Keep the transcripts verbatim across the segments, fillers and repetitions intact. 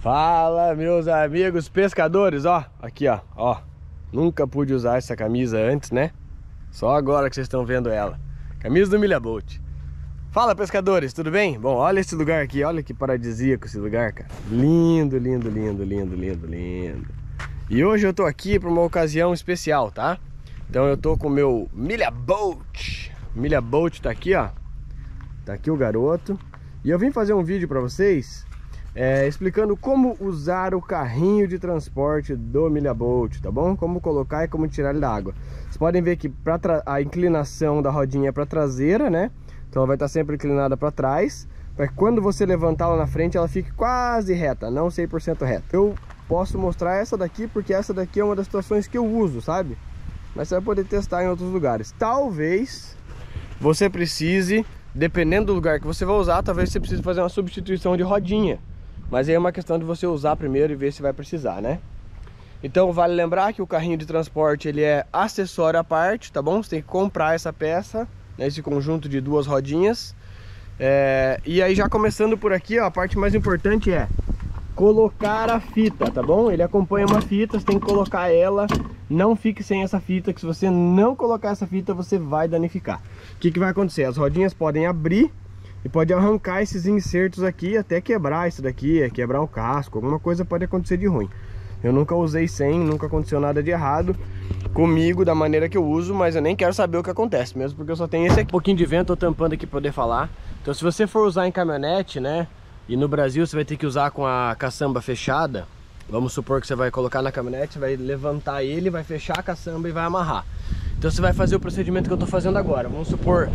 Fala, meus amigos pescadores, ó, aqui ó, ó, nunca pude usar essa camisa antes, né? Só agora que vocês estão vendo ela. Camisa do Milha Boat. Fala, pescadores, tudo bem? Bom, olha esse lugar aqui, olha que paradisíaco esse lugar, cara. Lindo, lindo, lindo, lindo, lindo, lindo. E hoje eu tô aqui para uma ocasião especial, tá? Então eu tô com o meu Milha Boat. Milha Boat tá aqui, ó. Tá aqui o garoto. E eu vim fazer um vídeo para vocês É, explicando como usar o carrinho de transporte do Milha Boat, tá bom? Como colocar e como tirar ele da água. Vocês podem ver que pra a inclinação da rodinha é para traseira, né? Então ela vai estar sempre inclinada para trás, para que quando você levantar lá na frente ela fique quase reta, não cem por cento reta. Eu posso mostrar essa daqui porque essa daqui é uma das situações que eu uso, sabe? Mas você vai poder testar em outros lugares. Talvez você precise, dependendo do lugar que você vai usar, talvez você precise fazer uma substituição de rodinha. Mas aí é uma questão de você usar primeiro e ver se vai precisar, né? Então vale lembrar que o carrinho de transporte ele é acessório à parte, tá bom? Você tem que comprar essa peça, né? Esse conjunto de duas rodinhas. É... E aí já começando por aqui, ó, a parte mais importante é colocar a fita, tá bom? Ele acompanha uma fita, você tem que colocar ela. Não fique sem essa fita, que se você não colocar essa fita você vai danificar. O que que vai acontecer? As rodinhas podem abrir e pode arrancar esses insertos aqui, até quebrar isso daqui, quebrar o casco, alguma coisa pode acontecer de ruim. Eu nunca usei sem, nunca aconteceu nada de errado comigo da maneira que eu uso, mas eu nem quero saber o que acontece, mesmo porque eu só tenho esse aqui. Um pouquinho de vento, tô tampando aqui pra poder falar. Então se você for usar em caminhonete, né, e no Brasil você vai ter que usar com a caçamba fechada. Vamos supor que você vai colocar na caminhonete, vai levantar ele, vai fechar a caçamba e vai amarrar. Então você vai fazer o procedimento que eu tô fazendo agora. Vamos supor...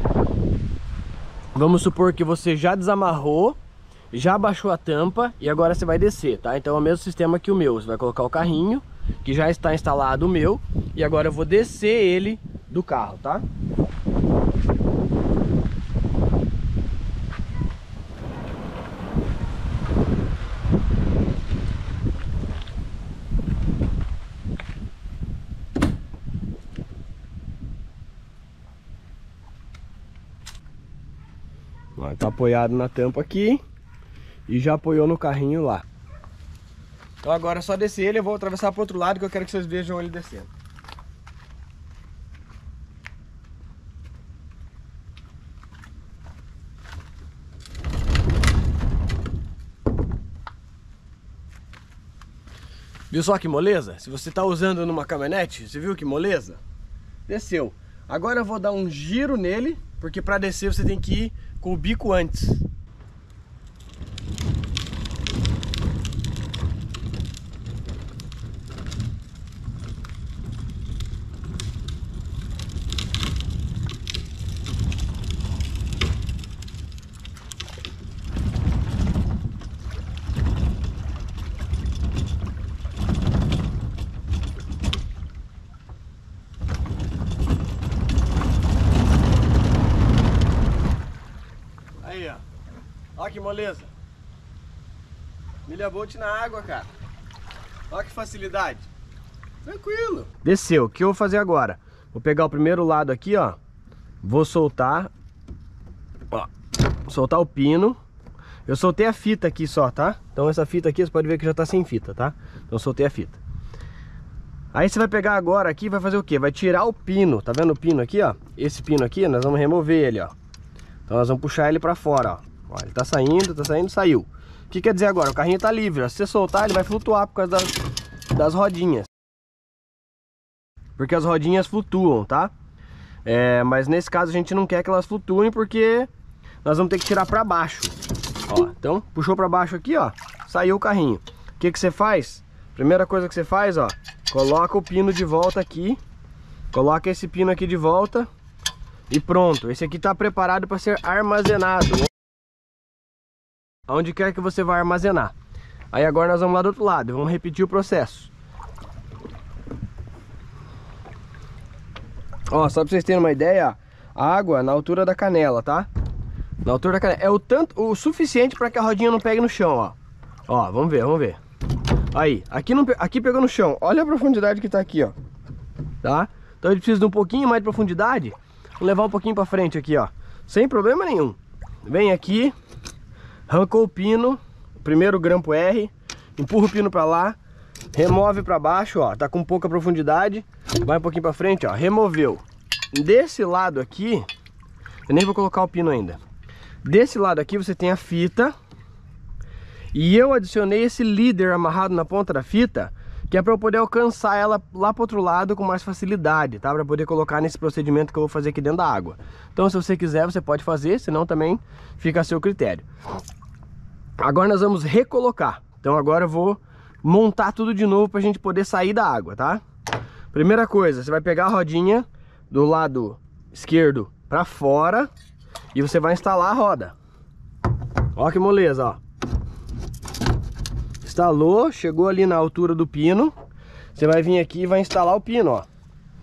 Vamos supor que você já desamarrou, já baixou a tampa e agora você vai descer, tá? Então é o mesmo sistema que o meu. Você vai colocar o carrinho, que já está instalado o meu, e agora eu vou descer ele do carro, tá? Tá apoiado na tampa aqui e já apoiou no carrinho lá. Então agora é só descer ele. Eu vou atravessar para o outro lado que eu quero que vocês vejam ele descendo. Viu só que moleza? Se você está usando numa caminhonete, você viu que moleza? Desceu. Agora eu vou dar um giro nele, porque para descer você tem que ir com o bico antes. Olha que moleza. Milha Boat na água, cara. Olha que facilidade. Tranquilo. Desceu. O que eu vou fazer agora? Vou pegar o primeiro lado aqui, ó. Vou soltar. Ó. Soltar o pino. Eu soltei a fita aqui só, tá? Então essa fita aqui, você pode ver que já tá sem fita, tá? Então eu soltei a fita. Aí você vai pegar agora aqui e vai fazer o quê? Vai tirar o pino. Tá vendo o pino aqui, ó? Esse pino aqui, nós vamos remover ele, ó. Então nós vamos puxar ele pra fora, ó. Ó, ele tá saindo, tá saindo, saiu. O que quer dizer agora? O carrinho tá livre, ó. Se você soltar, ele vai flutuar por causa das, das rodinhas. Porque as rodinhas flutuam, tá? É, mas nesse caso a gente não quer que elas flutuem, porque nós vamos ter que tirar pra baixo. Ó, então, puxou pra baixo aqui, ó. Saiu o carrinho. O que que você faz? Primeira coisa que você faz, ó. Coloca o pino de volta aqui. Coloca esse pino aqui de volta. E pronto. Esse aqui tá preparado para ser armazenado. Onde quer que você vai armazenar. Aí agora nós vamos lá do outro lado. Vamos repetir o processo. Ó, só pra vocês terem uma ideia, a água na altura da canela, tá? Na altura da canela. É o tanto, o suficiente para que a rodinha não pegue no chão, ó. Ó, vamos ver, vamos ver. Aí, aqui, não, aqui pegou no chão. Olha a profundidade que tá aqui, ó. Tá? Então ele precisa de um pouquinho mais de profundidade. Vou levar um pouquinho pra frente aqui, ó. Sem problema nenhum. Vem aqui. Arrancou o pino. Primeiro grampo R. empurra o pino pra lá, remove pra baixo, ó, tá com pouca profundidade, vai um pouquinho pra frente, ó, removeu. Desse lado aqui, eu nem vou colocar o pino ainda. Desse lado aqui você tem a fita, e eu adicionei esse líder amarrado na ponta da fita, que é para eu poder alcançar ela lá pro outro lado com mais facilidade, tá? Para poder colocar nesse procedimento que eu vou fazer aqui dentro da água. Então, se você quiser, você pode fazer, senão também fica a seu critério. Agora nós vamos recolocar. Então agora eu vou montar tudo de novo pra gente poder sair da água, tá? Primeira coisa, você vai pegar a rodinha do lado esquerdo para fora e você vai instalar a roda. Ó que moleza, ó. Instalou, chegou ali na altura do pino, você vai vir aqui e vai instalar o pino, ó.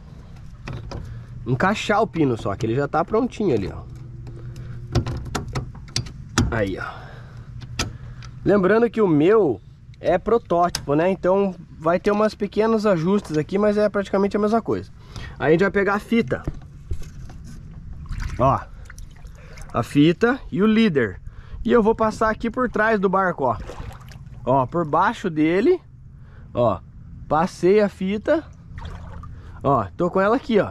Encaixar o pino só, que ele já tá prontinho ali, ó. Aí, ó. Lembrando que o meu é protótipo, né? Então vai ter umas pequenos ajustes aqui, mas é praticamente a mesma coisa. Aí a gente vai pegar a fita. Ó. A fita e o líder. E eu vou passar aqui por trás do barco, ó. Ó, por baixo dele, ó, passei a fita, ó, tô com ela aqui, ó.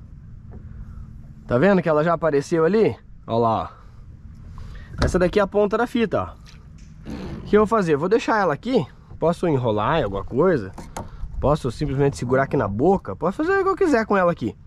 Tá vendo que ela já apareceu ali? Ó lá, ó. Essa daqui é a ponta da fita, ó. O que eu vou fazer? Vou deixar ela aqui, posso enrolar em alguma coisa, posso simplesmente segurar aqui na boca, posso fazer o que eu quiser com ela aqui.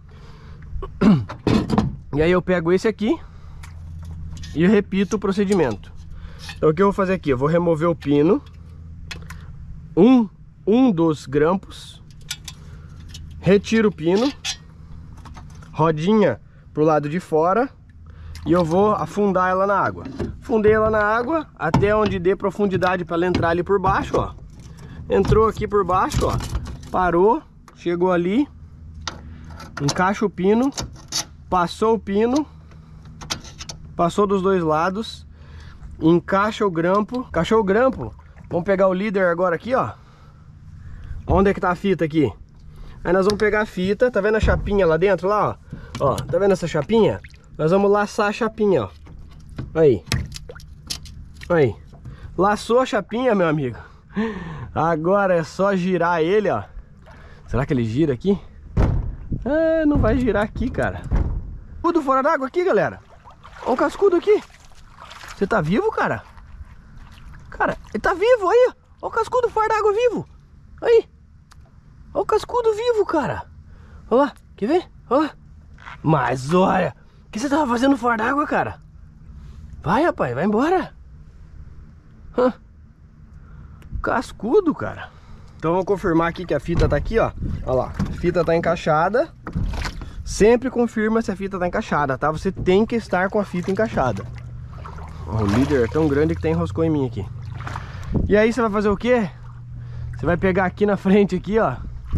E aí eu pego esse aqui e repito o procedimento. Então o que eu vou fazer aqui? Eu vou remover o pino, um, um dos grampos, retiro o pino, rodinha pro lado de fora e eu vou afundar ela na água. Fundei ela na água até onde dê profundidade para ela entrar ali por baixo, ó. Entrou aqui por baixo, ó, parou, chegou ali, encaixa o pino, passou o pino, passou dos dois lados, encaixa o grampo, encaixou o grampo, vamos pegar o líder agora aqui, ó. Onde é que tá a fita aqui? Aí nós vamos pegar a fita, tá vendo a chapinha lá dentro, lá, ó? Ó, tá vendo essa chapinha? Nós vamos laçar a chapinha, ó. Aí. Aí. Laçou a chapinha, meu amigo. Agora é só girar ele, ó. Será que ele gira aqui? Ah, não vai girar aqui, cara. Tudo fora d'água aqui, galera. Olha o cascudo aqui. Você tá vivo, cara? Cara, ele tá vivo aí, ó. Olha o cascudo fora d'água vivo. Aí. Olha o cascudo vivo, cara. Olha lá, quer ver? Olha lá. Mas olha, o que você tava fazendo fora d'água, cara? Vai, rapaz, vai embora. Hã? Cascudo, cara. Então vou confirmar aqui que a fita tá aqui, ó. Olha lá, a fita tá encaixada. Sempre confirma se a fita tá encaixada, tá? Você tem que estar com a fita encaixada. O líder é tão grande que tem enroscou em mim aqui. E aí você vai fazer o quê? Você vai pegar aqui na frente aqui, ó.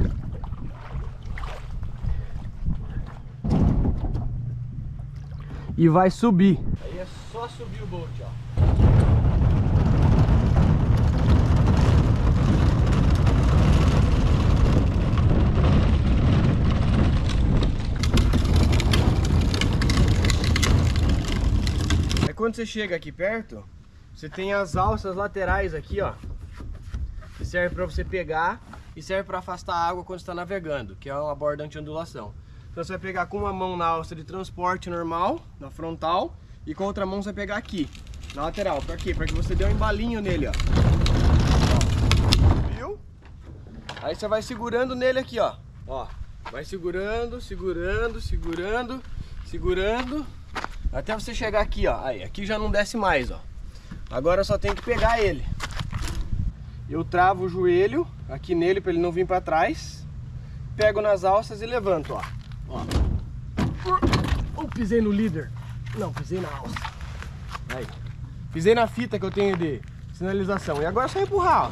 E vai subir. Aí é só subir o bolt, ó. Aí quando você chega aqui perto, você tem as alças laterais aqui, ó. Que serve para você pegar e serve para afastar a água quando está navegando, que é uma borda anti-ondulação. Então você vai pegar com uma mão na alça de transporte normal, na frontal, e com a outra mão você vai pegar aqui, na lateral. Para quê? Para que você dê um embalinho nele, ó. Ó. Viu? Aí você vai segurando nele aqui, ó. Ó. Vai segurando, segurando, segurando, segurando, até você chegar aqui, ó. Aí, aqui já não desce mais, ó. Agora eu só tenho que pegar ele. Eu travo o joelho aqui nele para ele não vir para trás. Pego nas alças e levanto, ó. Ó. Oh, pisei no líder. Não, pisei na alça. Aí. Pisei na fita que eu tenho de sinalização. E agora é só empurrar, ó.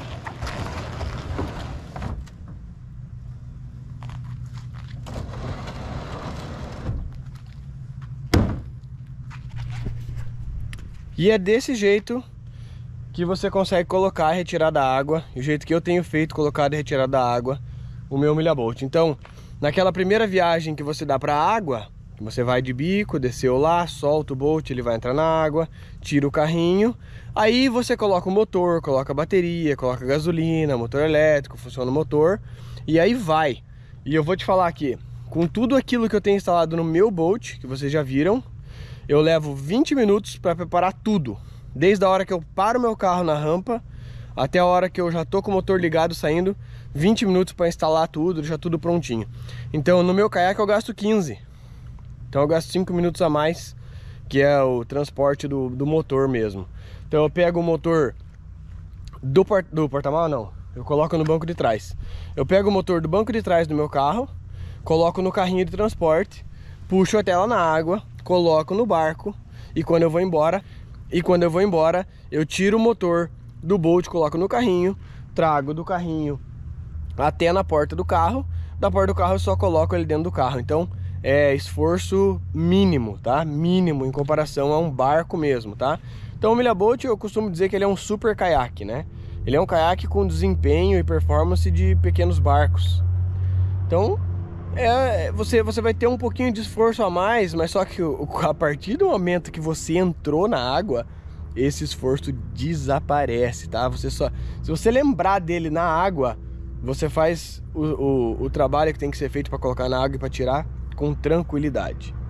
E é desse jeito que você consegue colocar e retirar da água. E o jeito que eu tenho feito, colocado e retirado da água o meu milha bolt. Então, naquela primeira viagem que você dá para a água, Você vai de bico, desceu lá, solta o bolt, ele vai entrar na água, tira o carrinho. Aí você coloca o motor, coloca a bateria, coloca a gasolina, motor elétrico, funciona o motor. E aí vai. E eu vou te falar aqui, com tudo aquilo que eu tenho instalado no meu bolt, que vocês já viram, eu levo vinte minutos para preparar tudo. Desde a hora que eu paro meu carro na rampa, até a hora que eu já tô com o motor ligado saindo, vinte minutos para instalar tudo, deixar tudo prontinho. Então no meu caiaque eu gasto quinze. Então eu gasto cinco minutos a mais, que é o transporte do, do motor mesmo. Então eu pego o motor do, port, do porta-malas, não, eu coloco no banco de trás. Eu pego o motor do banco de trás do meu carro, coloco no carrinho de transporte, puxo até lá na água, coloco no barco e quando eu vou embora, e quando eu vou embora, eu tiro o motor do bolt, coloco no carrinho, trago do carrinho até na porta do carro, da porta do carro eu só coloco ele dentro do carro. Então é esforço mínimo, tá? Mínimo em comparação a um barco mesmo, tá? Então o Milha Boat eu costumo dizer que ele é um super caiaque, né? Ele é um caiaque com desempenho e performance de pequenos barcos. Então é, você, você vai ter um pouquinho de esforço a mais, mas só que a partir do momento que você entrou na água, esse esforço desaparece, tá? Você só, se você lembrar dele na água, você faz o, o, o trabalho que tem que ser feito para colocar na água e para tirar com tranquilidade.